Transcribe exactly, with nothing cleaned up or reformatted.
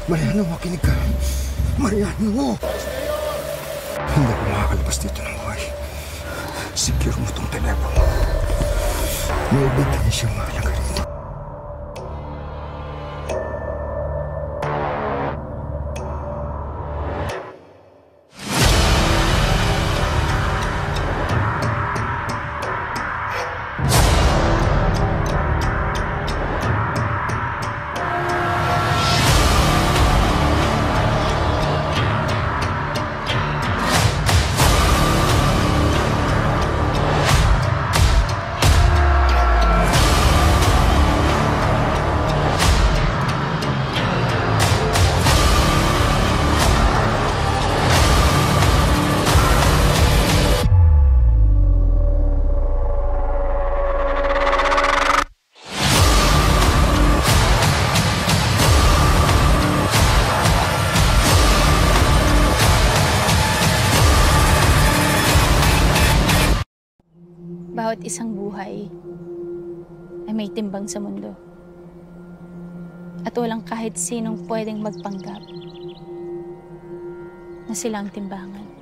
Mariano, makinig ka. Mariano! Hindi ako makakalabas dito ng buhay. Secure mo tong telepono. May ebidensya mahalaga rito. Bawat isang buhay ay may timbang sa mundo. At walang kahit sinong pwedeng magpanggap na sila ang timbangan.